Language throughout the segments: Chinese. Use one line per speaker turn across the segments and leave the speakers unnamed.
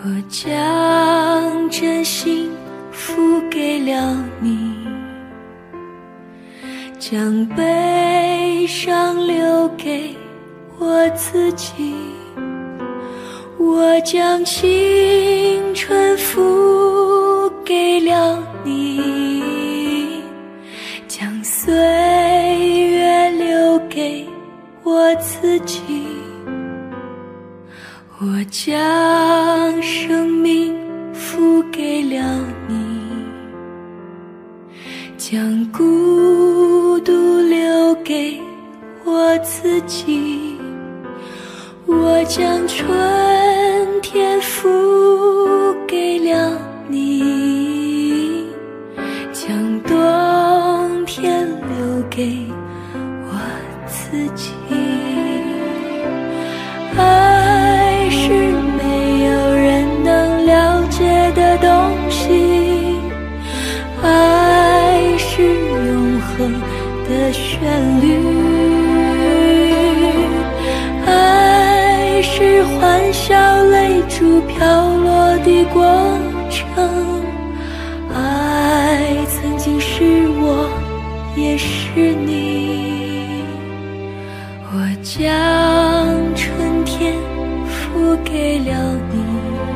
我将真心付给了你，将悲伤留给我自己，我将青春付给了你，将岁月留给我自己，我将生命付给了你，将孤独留给我自己，我将春天付给了你，将冬天留给我自己。爱是没有人能了解的东西，爱是永恒的旋律，爱是欢笑泪珠飘落的过程，爱曾经是我也是你，我将春天付给了你，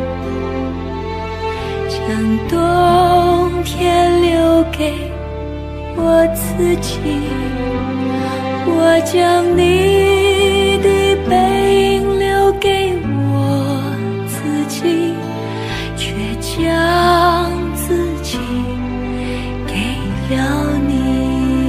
将冬天留给我自己，我将你的背影留给我自己，却将自己给了你。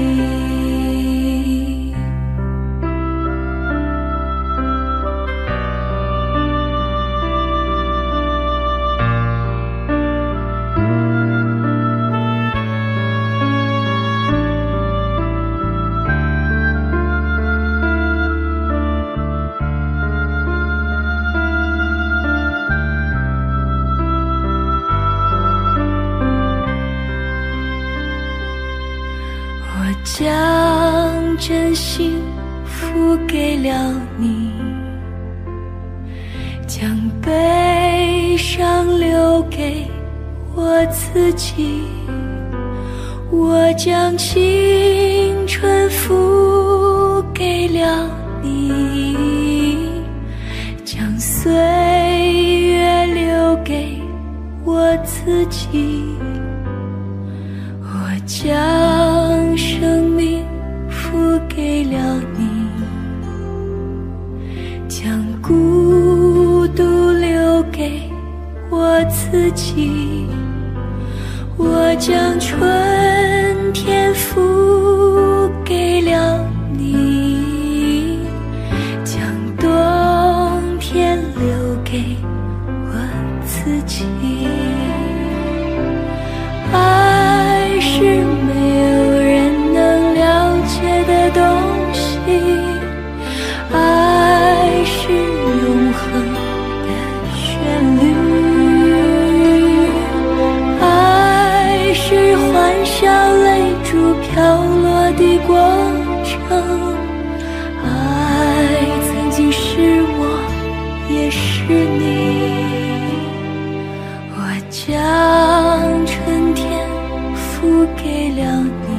将真心付给了你，将悲伤留给我自己，我将青春付给了你，将岁月留给我自己，我将生命付给了你，将孤独留给我自己，我将春天付给了你，将冬天留给我自己。爱是没有人能了解的东西，爱是永恒的旋律，爱是欢笑泪珠飘落的过程，爱曾经是我也是你，我将春天付给了你，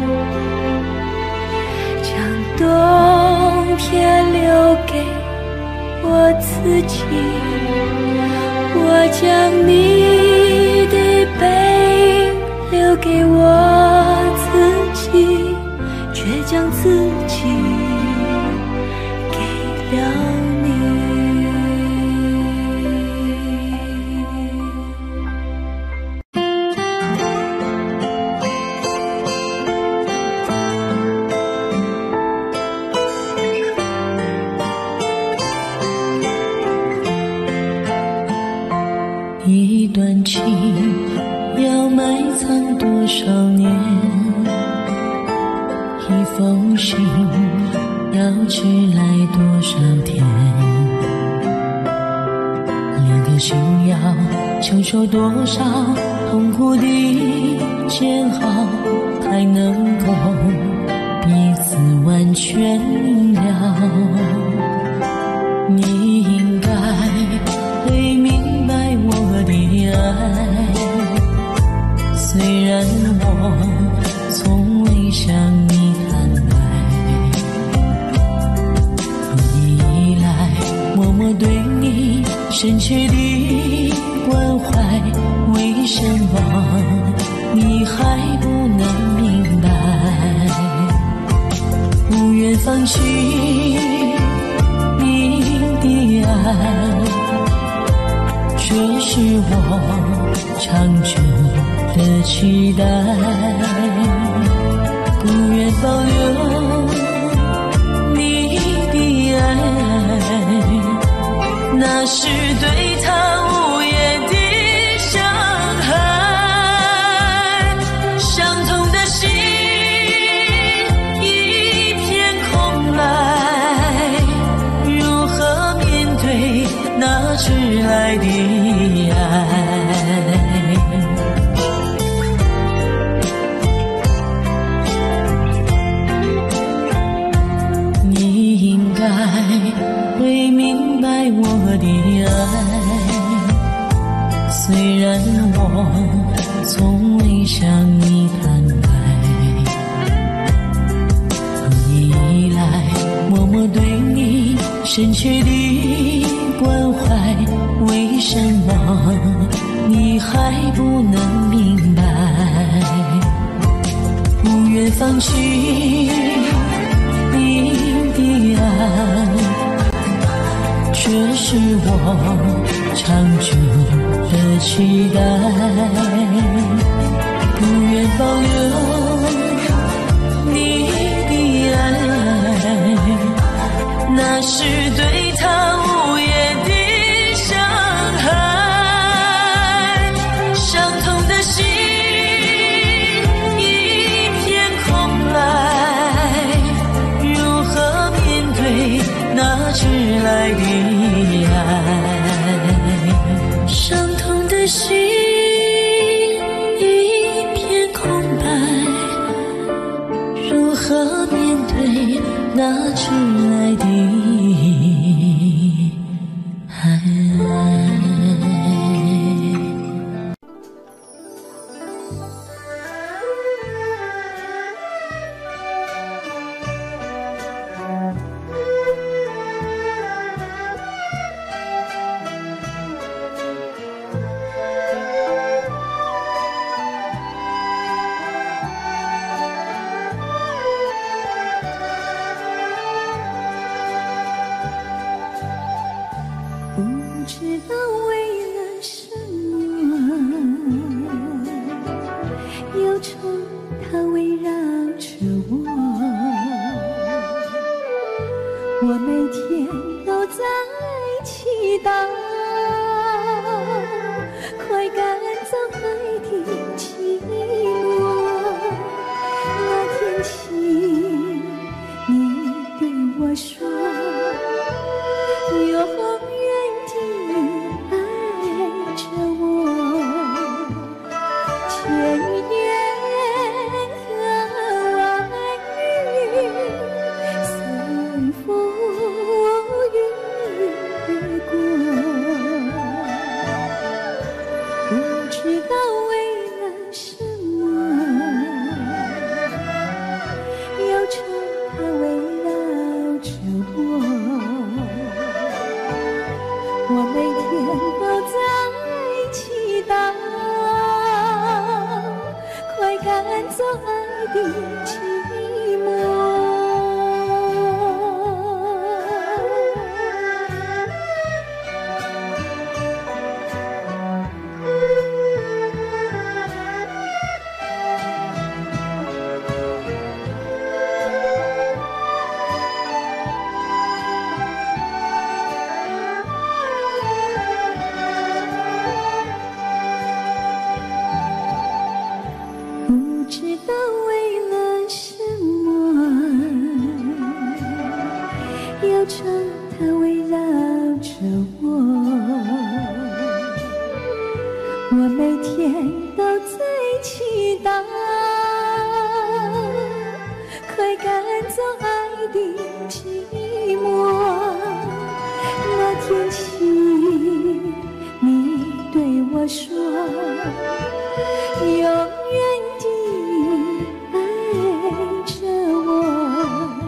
将冬天留给我自己，我将你的背影留给我自己，却将自己给了你。
一段情要埋藏多少年，一封信要寄来多少天，两颗心要承受多少痛苦的煎熬，才能够彼此完全了。你应该会明白我深切的关怀，为什么你还不能明白？不愿放弃你的爱，这是我长久的期待。不愿保留你的爱，那是对他无言的伤害。伤痛的心一片空白，如何面对那迟来的爱？你应该会明白我的爱，虽然我从未向你坦白，多年以来默默对你深切的关怀，为什么你还不能明白？不愿放弃你的爱，这是我长久的期待。不愿保留你的爱，那是对他无言的伤害。伤痛的心一片空白，如何面对那迟来的爱？伤痛的心一片空白，如何面对那迟来的爱？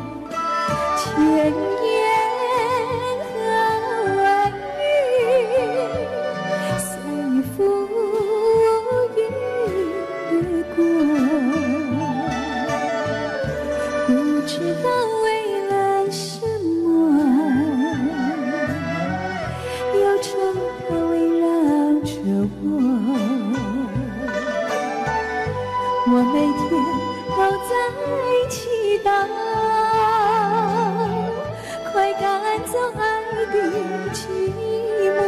千言和万语寂寞。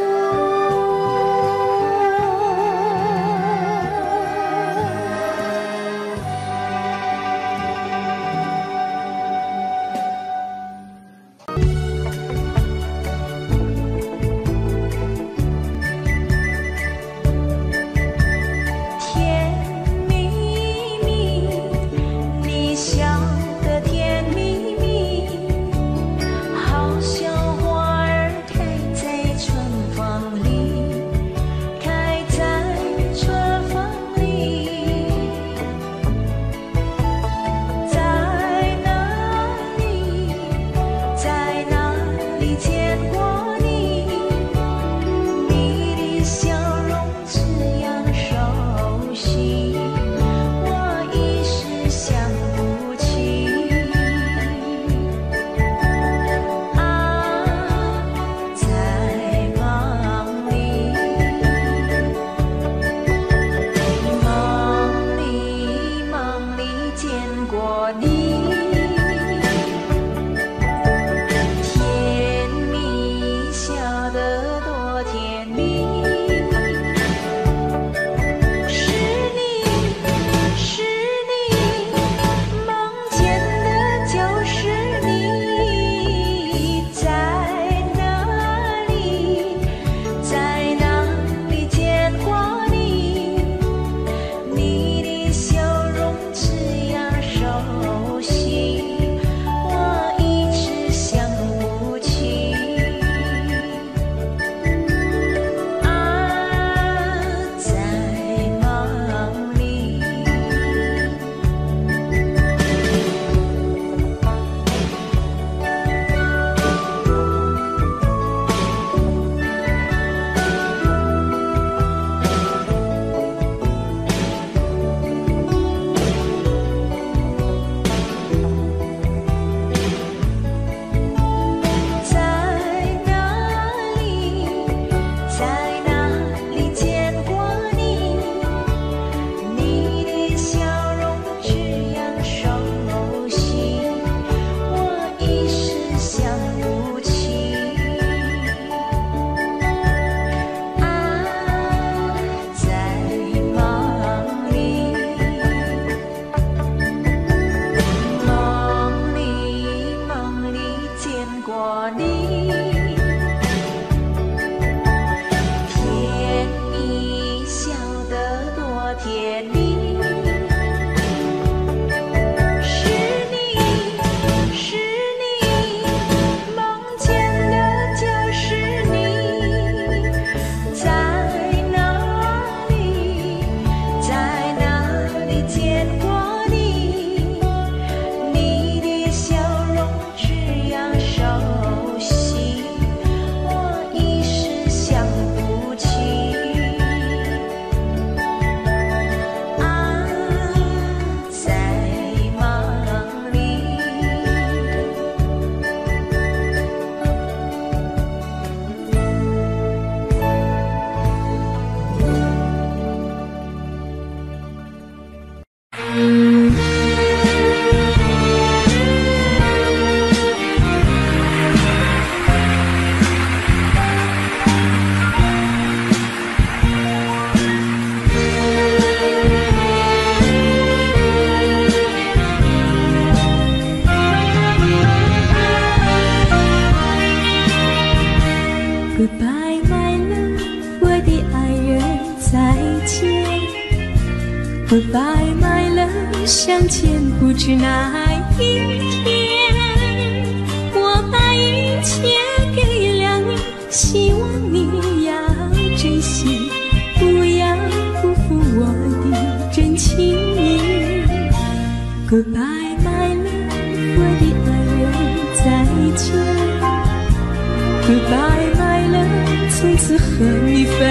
Goodbye, my love， 我的爱人，再见。Goodbye, my love， 相见不知哪一天。我把一切给了你，希望你要珍惜，不要辜负我的真情。Goodbye, my love， 我的爱人，再见。Goodbye, my love， 从此和你分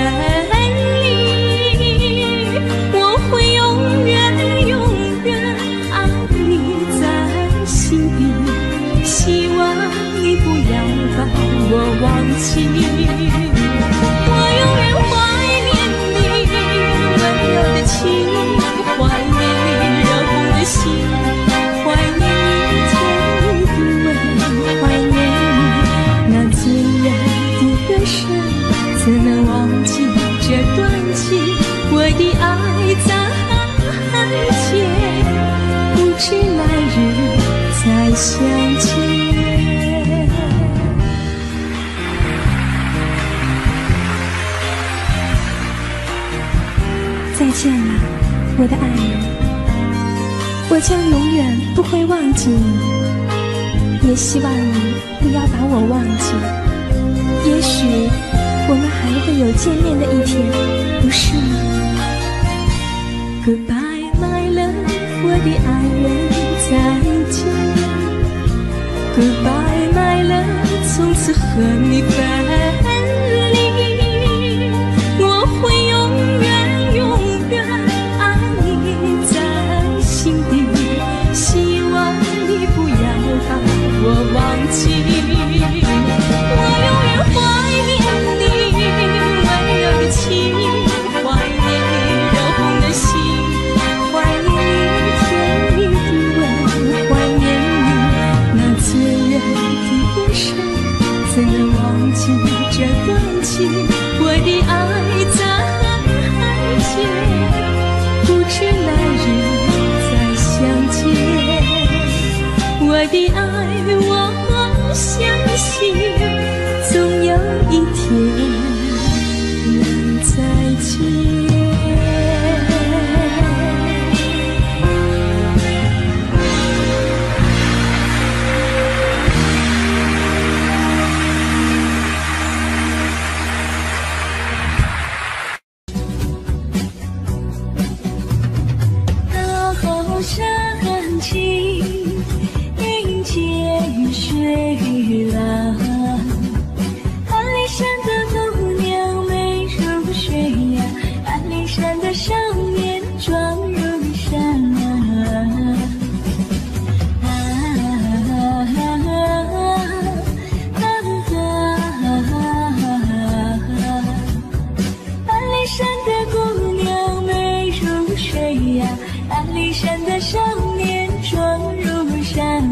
离，我会永远永远爱你在心底，希望你不要把我忘记。我永远怀念你温柔的情，怀念你热红的心，怀念你甜蜜的吻，怀念你那醉人的
见了，我的爱人，我将永远不会忘记你，也希望你不要把我忘记。也许我们还会有见面的一天，不是吗？ Goodbye my love， 我的爱人，再见。Goodbye my love， 从此和你分离，我会永远永远爱你在心底，希望你不要把我忘记。我永远怀念你温柔的情，怀念你热红的心，怀念你甜蜜的吻，怀念你那醉人的眼神，怎能忘记这段情？我的爱在海间，不知哪日再相见。我的爱，我相信总有一天能再见。深情迎接水浪，安陵山的姑娘美如水呀，安陵山的少年壮如山。安陵山的姑娘美如水呀，安陵山的少年壮如山。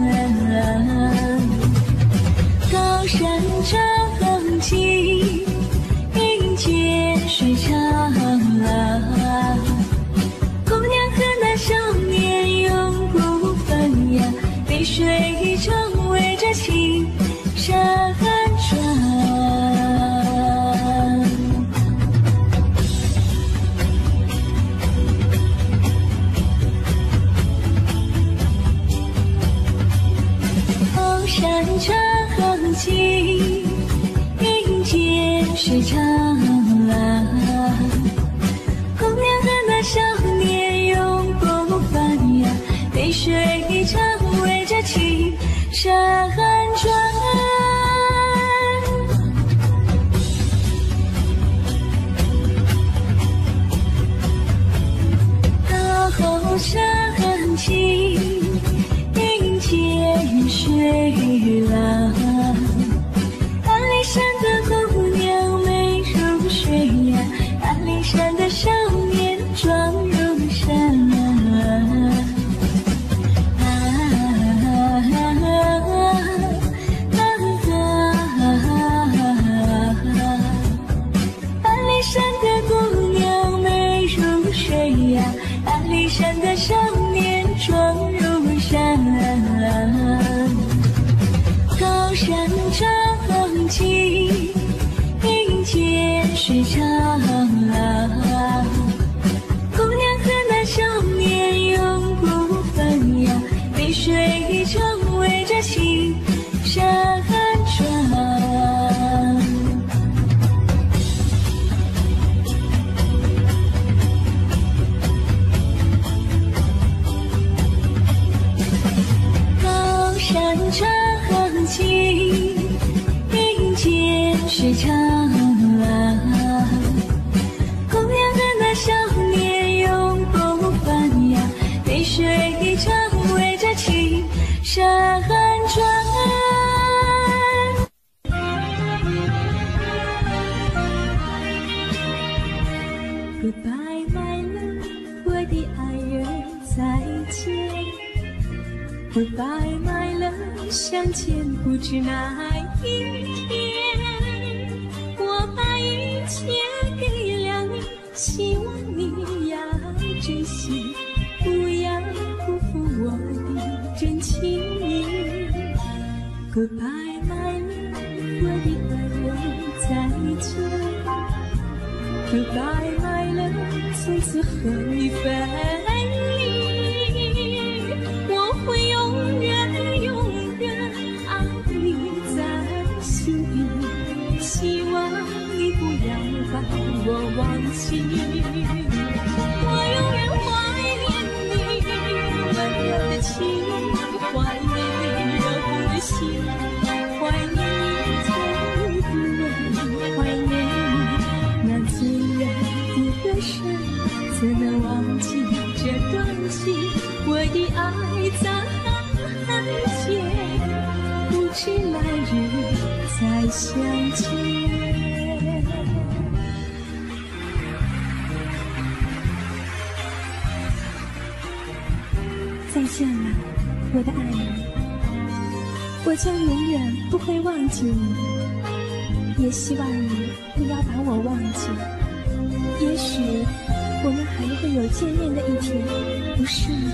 高山长青迎接水长浪，姑娘和那少年永不分呀，碧水成围着青山转。山长青迎接水长浪，姑娘和那少年永不分呀，碧水成围着青山转。高山青迎接水浪，安陵山的姑娘美如水呀，安陵山的少年壮如山。安陵山的姑娘美如水呀，安陵山的少年壮如山。高山长青迎接水长浪，姑娘和那少年永不分呀，碧水成围着青山转。高山长青迎接水长浪，姑娘和那少年永不分呀，碧水成围着青山转。Goodbye my love， 我的爱人，再见。Goodbye my love， 相见不知哪一天，我把一切给了你，希望你要珍惜，不要辜负我的真情。Goodbye my love， 我的爱人，再见。 Goodbye my love， 从此和你分离，我会永远永远爱你在心底，希望你不要把我忘记，我永远怀念你温柔的情，怀念你热红的心，怀念你甜蜜的吻，怀念你那自然的歌声，怎能忘记这段情？我的爱在海间，不知来日再相见。再见了，我的爱人，我将永远不会忘记你，也希望你不要把我忘记。也许我们还会有见面的一天，不是吗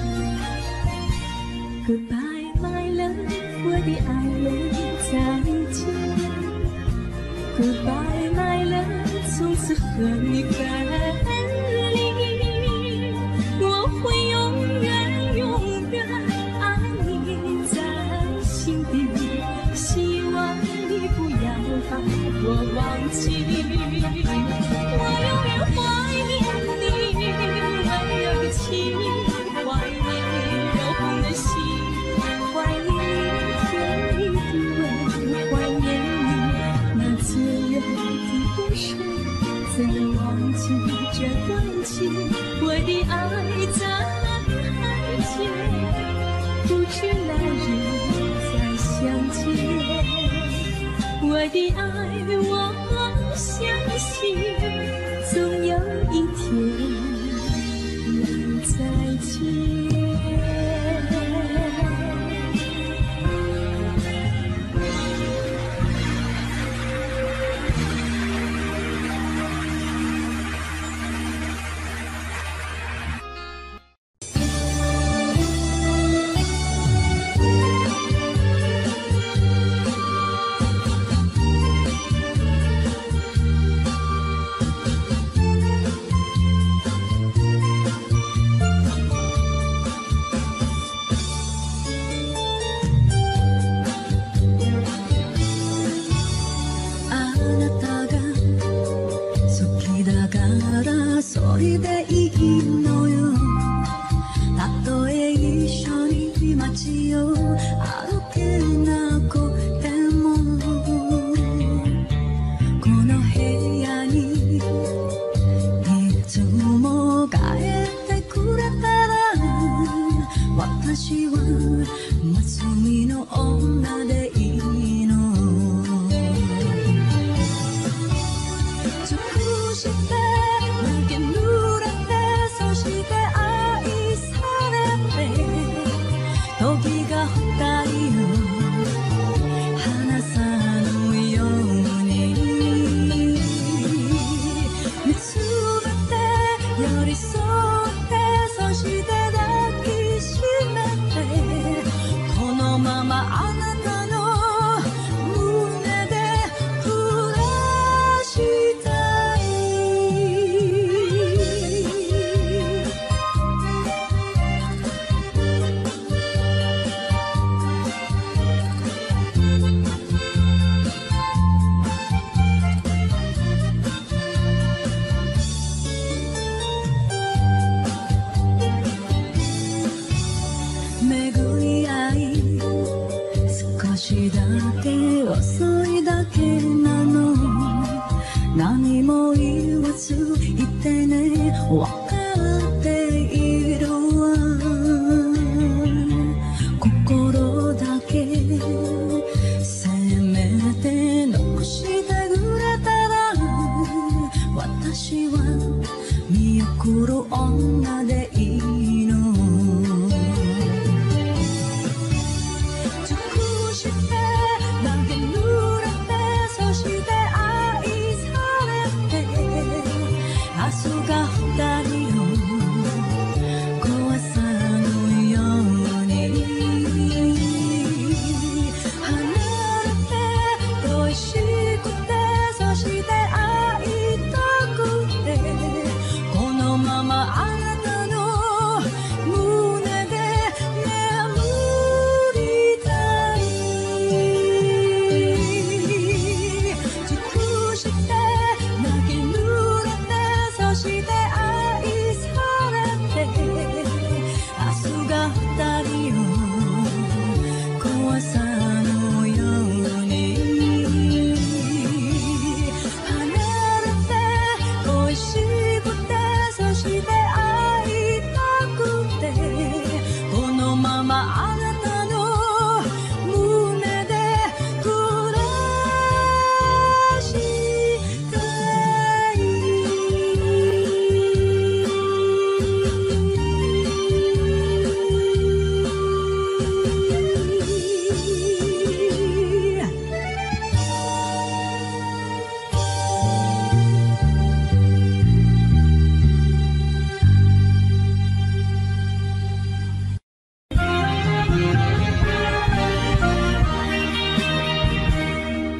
？Goodbye my love， 我的爱人，再见。Goodbye my love， 从此和你分离，我会永远永远爱你在心底，希望你不要把我忘记，我永远怀念你温柔的情，怀念你热红的心，怀念你甜蜜的吻，怀念你那自然的歌声，怎能忘记这段情？我的爱在海间，不知来日再相见。我的爱，我相信总有一天能再见。それでいいのよ。たとえ一緒に街を歩けなくても、この部屋にいつも帰ってくれたら、私は罪の女でいいの。尽くして時が二人を離さぬように見つめて寄り添って、そして抱きしめて、このままあなたの胸で暮らしたい。巡り合い少しだけ遅いだけなの、何も言わずいてね、わかっているわ。心だけせめて残してくれたら、私は見送る女でいいの。明日が二人を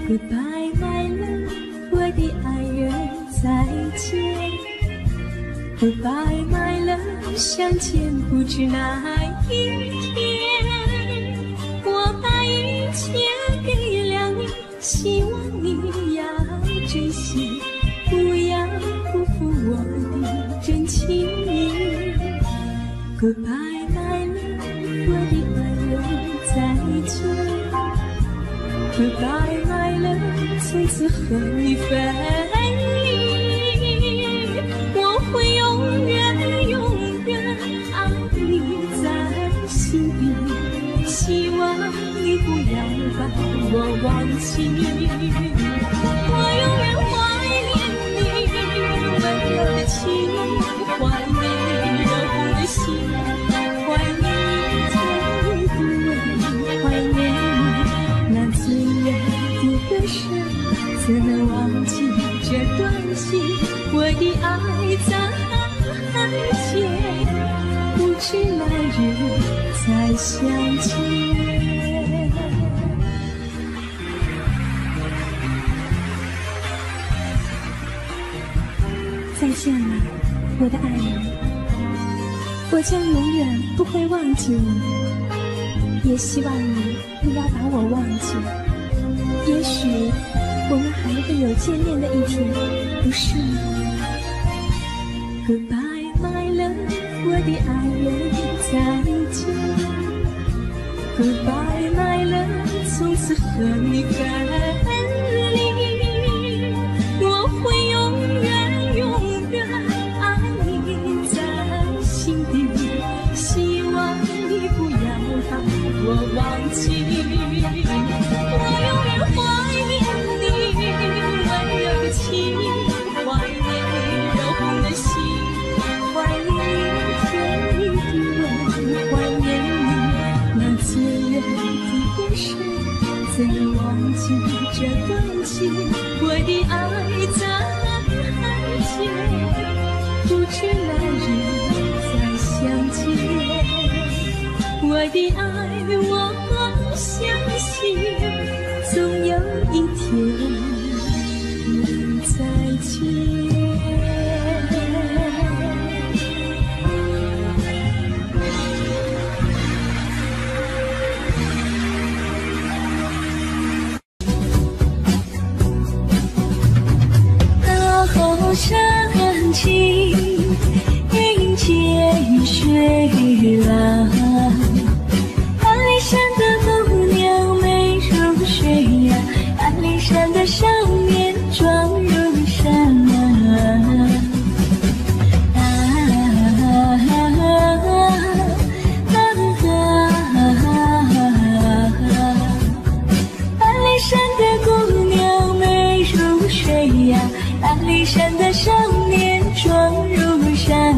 Goodbye my love， 我的爱人再见。Goodbye my love， 相见不知哪一天。我把一切给了你，希望你要珍惜，不要辜负我的真情意。Goodbye my love， 我的爱人再见。Goodbye my love， 从此和你分离，我会永远永远爱你在心底，希望你不要把我忘记。我永远怀念你温柔的情，怀念你热红的心，怀念你甜蜜的吻，怀念你那醉人的歌声，怎能忘记这段情？我的爱再见，不知来日再相见。再见了，我的爱人，我将永远不会忘记你，也希望你不要把我忘记。也许我们还会有见面的一天，不是吗？ Goodbye my love， 我的爱人再见。Goodbye my love， 从此和你分离，我会永远永远爱你在心底，希望你不要把我忘记。我永远怀念你温柔的情，怀念你柔红的心，怀念你甜蜜的吻，怀念你那醉人的歌声，怎能忘记这段情？我的爱再见，不知来日再相见。我的爱，我相信总有一天能再见。大后山青，迎接水浪。安里山的姑娘美如水呀，安里山的少年壮如山安里山的姑娘美如水呀，安里山的少年壮如山。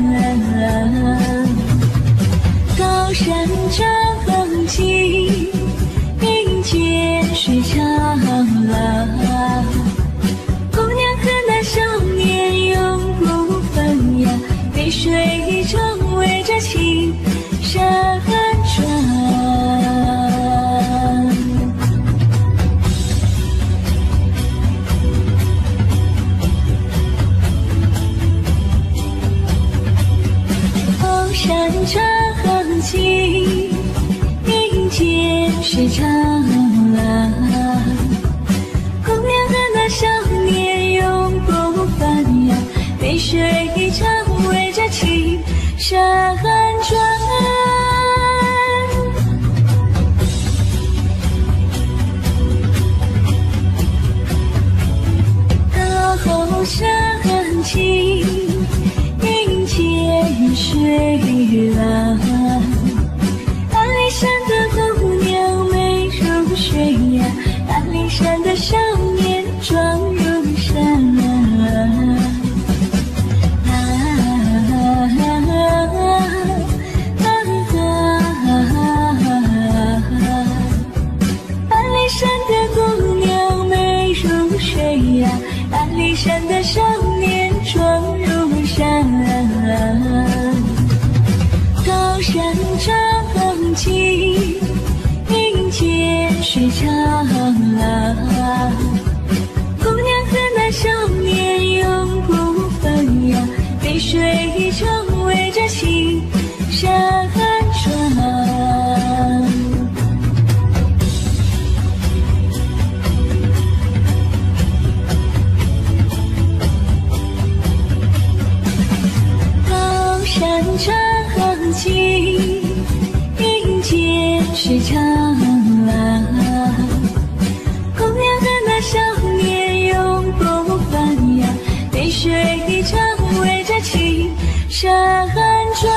高山长青，迎接水长浪。姑娘和那少年永不分呀，被水成围着青山转。高山长青，迎接水长浪。姑娘和那少年永不分呀，被水成围着青山转。大后山青，迎接水浪。安里山的姑娘美如水呀，安里山的少年壮如山。安里山的姑娘美如水呀，安里山的少年壮如山。高山长青，迎接水长浪。
唱起，迎接水长廊。洪亮的那少年永不放羊，泪水常围着青山转。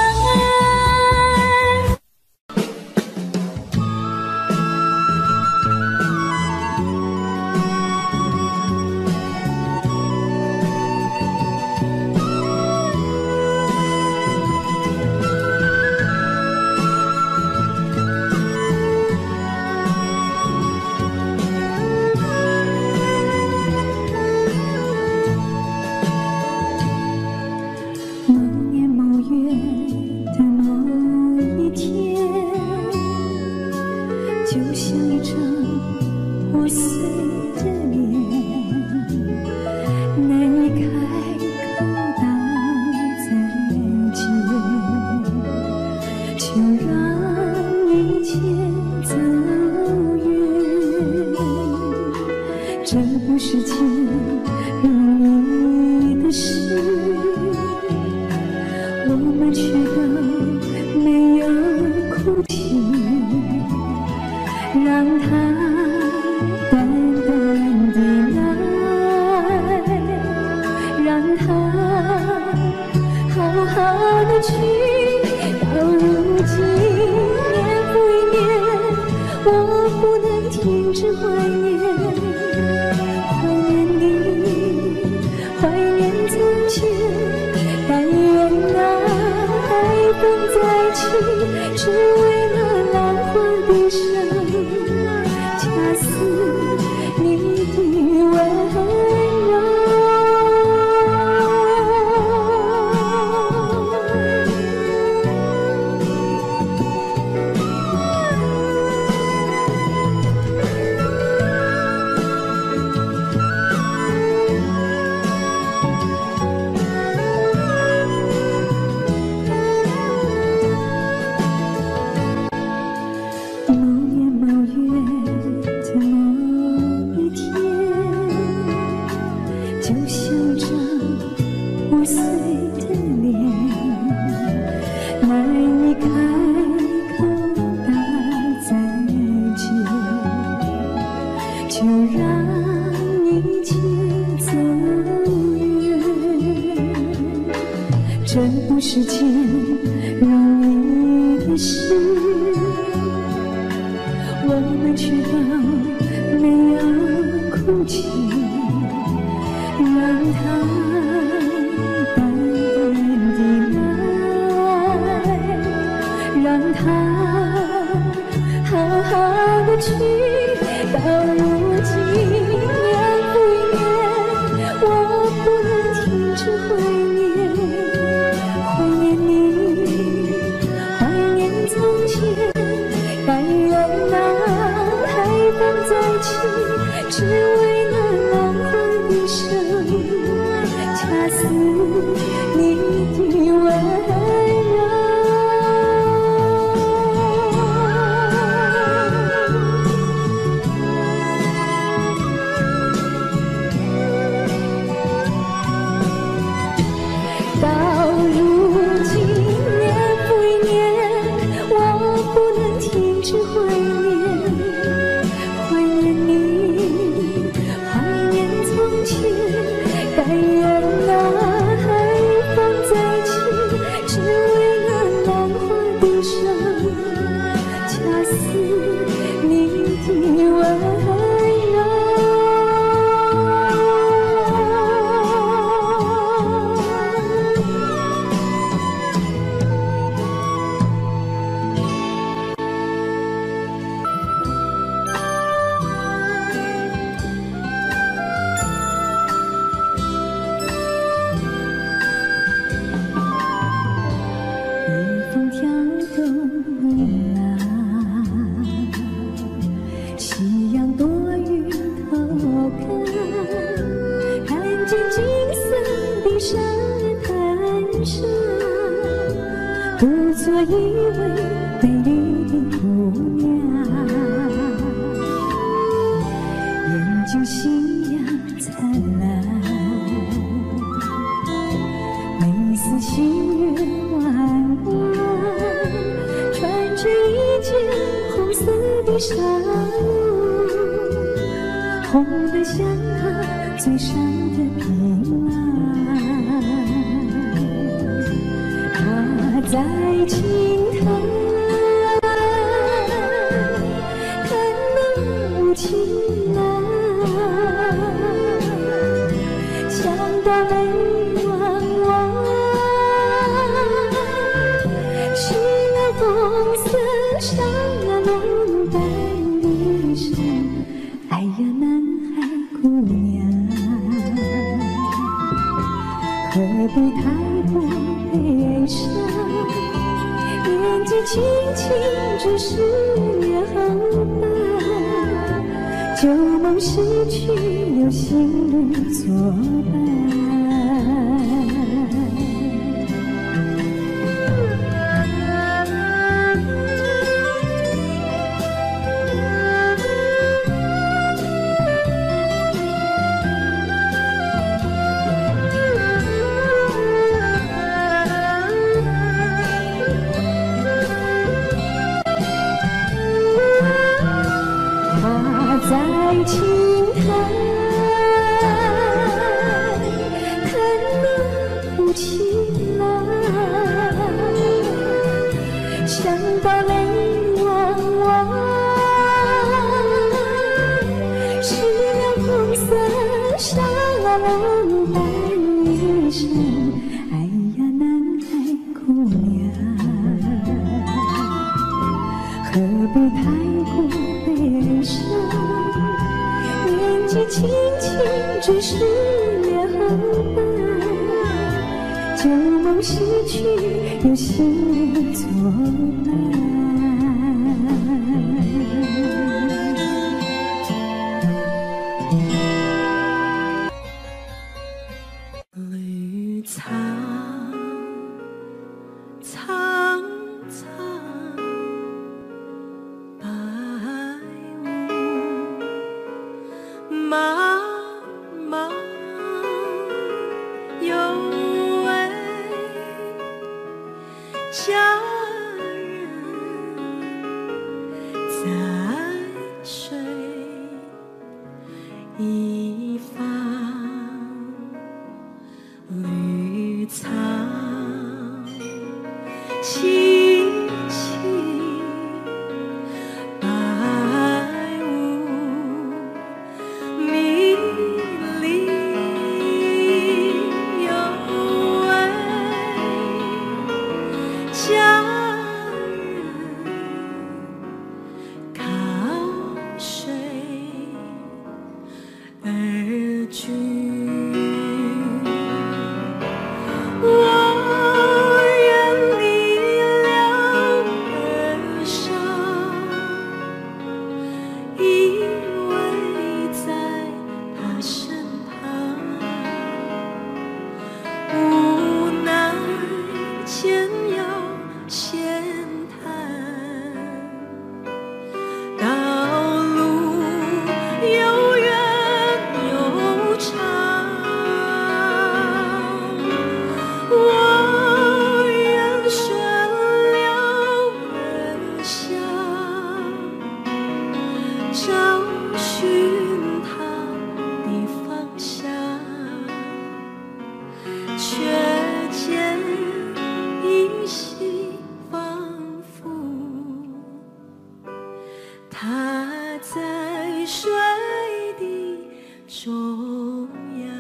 心愿万上路，红得像他嘴上的槟榔。他在青藤看那无情郎，想到泪汪汪，是那红色纱笼带离殇。哎呀，南海姑娘，何必太过悲伤？年纪轻轻只是年后吧，旧梦逝去有新侣作伴。在青藤看那无情郎，想到泪汪汪，是那红色纱笼带离殇。哎呀，南海姑娘，何必太过悲伤？年纪轻轻只是年后吧，旧梦逝去有新侣作伴。
绿草苍苍，白雾茫茫，有位佳人在水一方。绿草萋萋，白雾迷离，有位佳人靠水而居。我远离了河上，依偎在他身旁，无奈前要闲谈，道路又远又长。我愿顺流而下，找寻他的方向，却见依稀仿佛他在水的中央。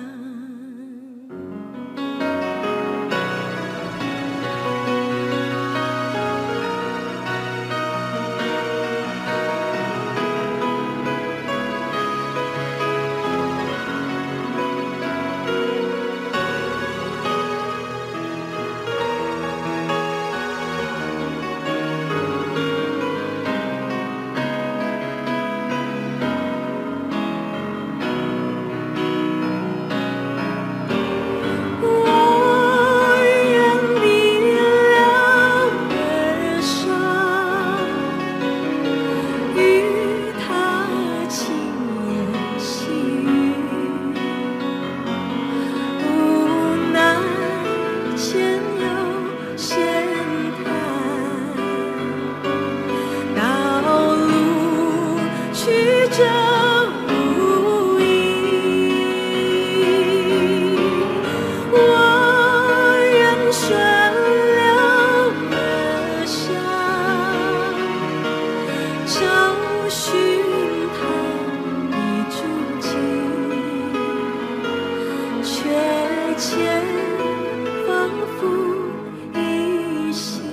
前仿佛依稀，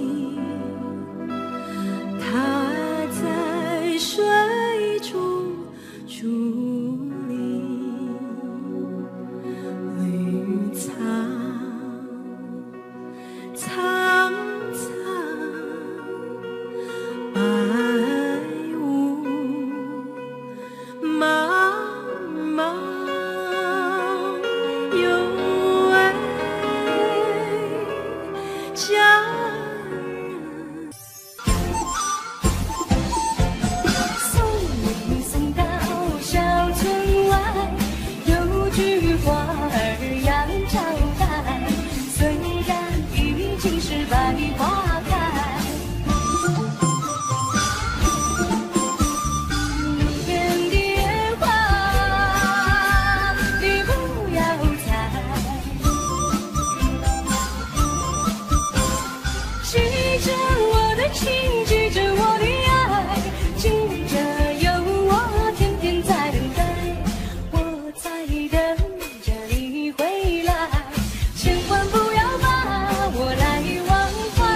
他在水中伫立，绿草苍苍，白雾茫茫，有位佳人送你送到小村外，有句花儿要交代，虽然已经是百花开，路边的野花你不要采，记着我的情，记着我的爱，记着有我天天在等待，我在等着你回来，千万不要把我来忘怀。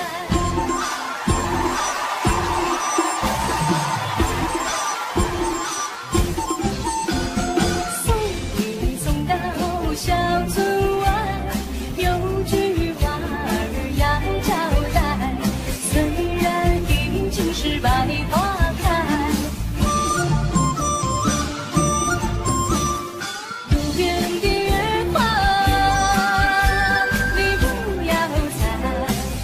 送你送到小村外，有句话儿要交代，虽然已经是百花开，路边的野花你不要采，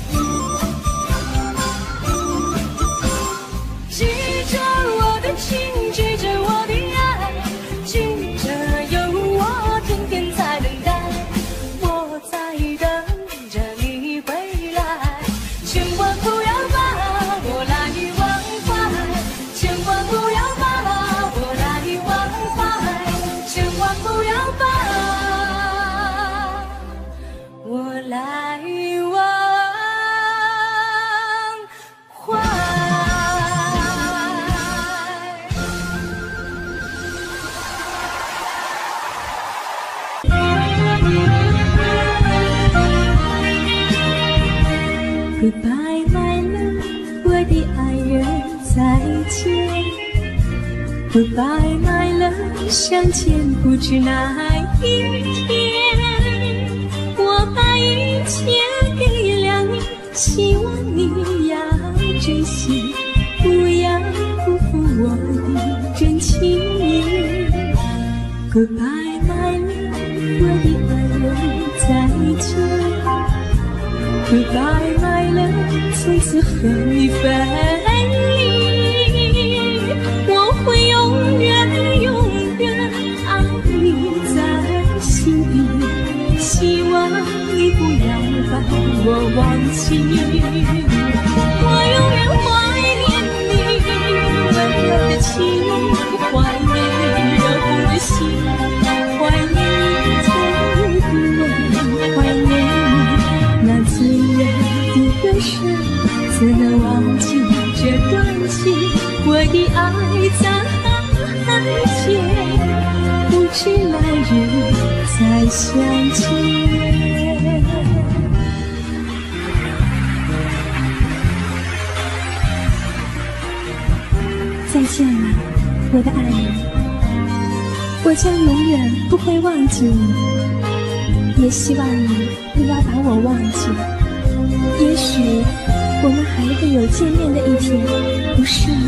记着我的情，记着我的爱，记着有我天天在等待，我在等着你回来，千万不要把我来忘怀，千万不要把我来忘怀，千万不要把我来忘怀。Goodbye my love， 我的爱人再见。Goodbye my love， 相见不知哪一天。我把一切给了你，希望你要珍惜，不要辜负我的真情。Goodbye my love， 我的爱人再见。Goodbye my love， 从此和你分离，我会永远永远爱你在心底，希望你不要把我忘记，我永远怀念你温柔的情，怀念你热红的心，怀念你甜蜜的吻，怀念你那自然的歌声，怎能忘记这段情？我的爱在海间，不知来日再相见。再见了，我的爱人，我将永远不会忘记你，也希望你不要把我忘记。也许我们还会有见面的一天，不是吗？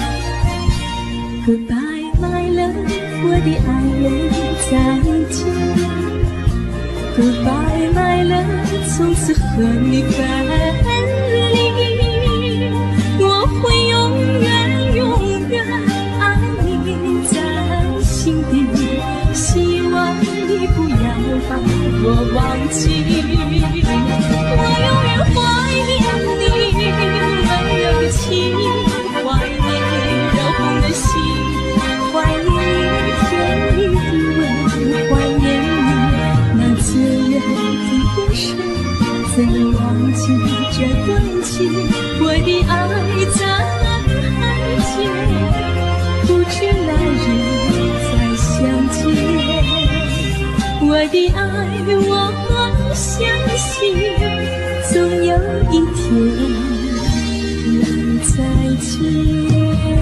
Goodbye my love， 我的爱人再见。Goodbye my love， 从此和你分离，我会永远永远爱你在心底，希望你不要把我忘记，我永远怀念你温柔的情，怀念你热红的心，怀念你甜蜜的吻，怀念你那自然的歌声，怎能忘记这段情？我的爱在海间，不知来日再相见。我的爱
相信总有一天能再见。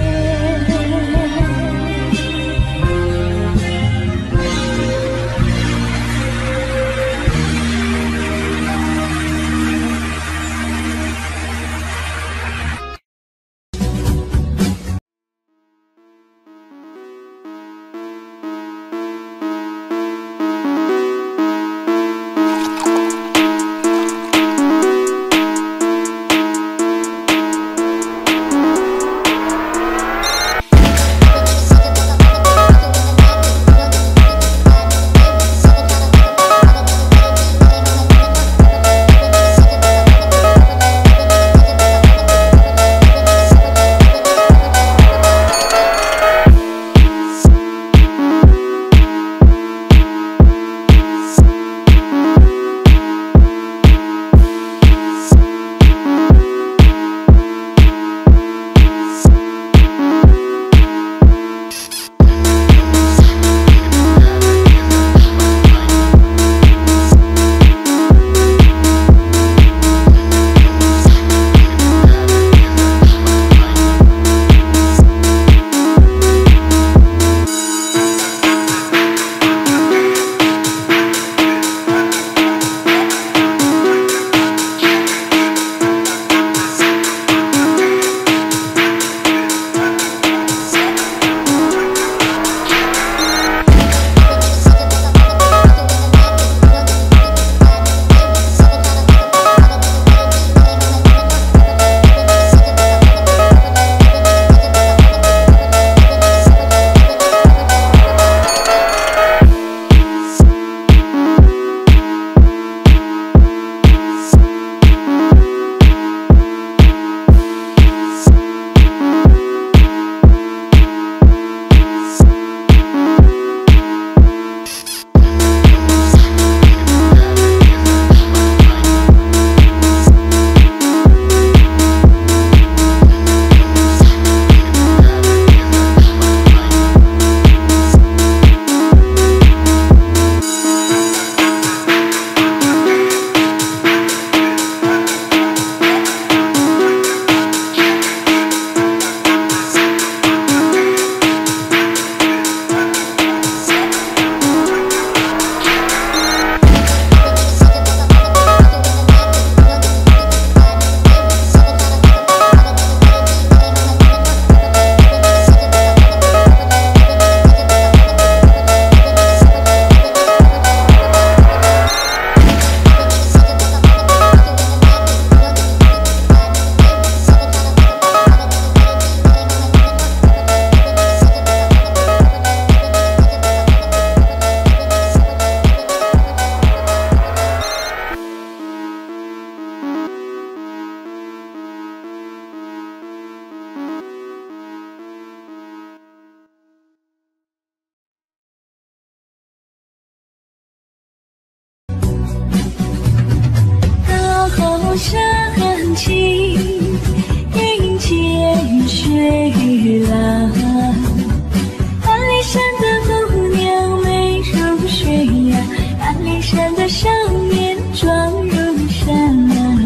山青，迎接水浪。阿里山的姑娘美如水呀，阿里山的少年壮如山。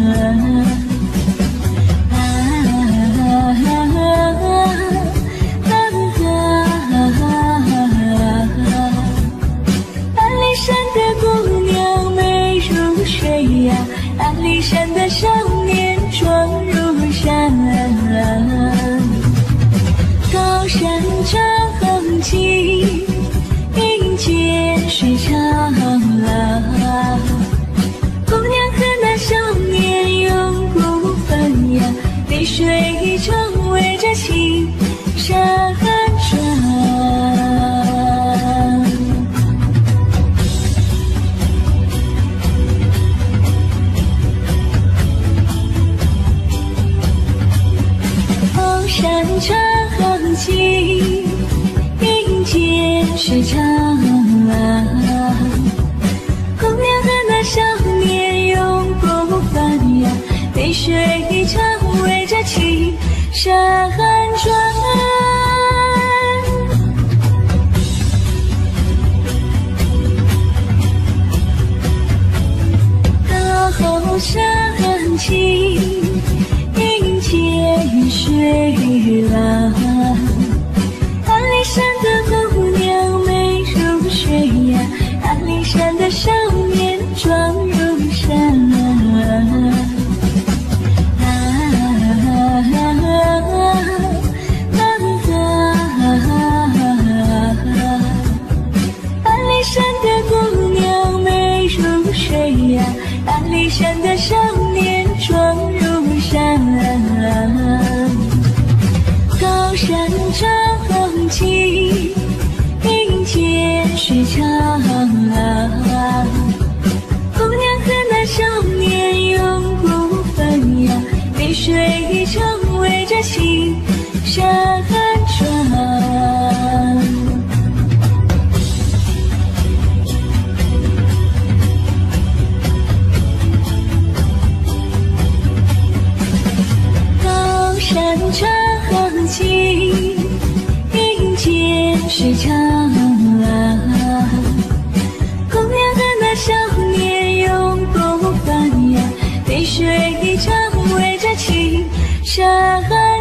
阿里山的姑娘美如水呀，阿里山的少年壮如山。高山长青，迎接水长浪。姑娘和那少年永不分呀，碧水成围着青山转。高山长青，迎接水长浪。姑娘和那少年永不分呀，碧水成围着青山转。 升起，迎接水浪。阿里山的姑娘美如水呀，阿里山的少年壮如山。阿里山的姑娘美如水呀，阿里山的少年壮如山。高山长起，迎接水长浪。姑娘和那少年永不分呀，碧水成围着青山转。高山长起，迎接水长浪。姑娘和那少年永不分呀，碧水成围着青山。